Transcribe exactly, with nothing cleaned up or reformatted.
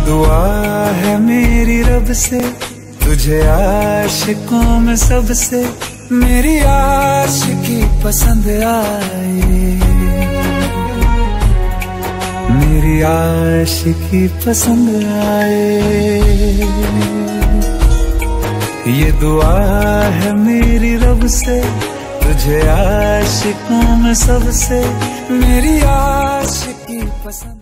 दुआ है मेरी रब से, तुझे आशिकों में सबसे मेरी आशिकी पसंद आए, मेरी आशिकी पसंद आए। ये दुआ है मेरी रब से, तुझे आशिकों में सबसे मेरी आशिकी पसंद।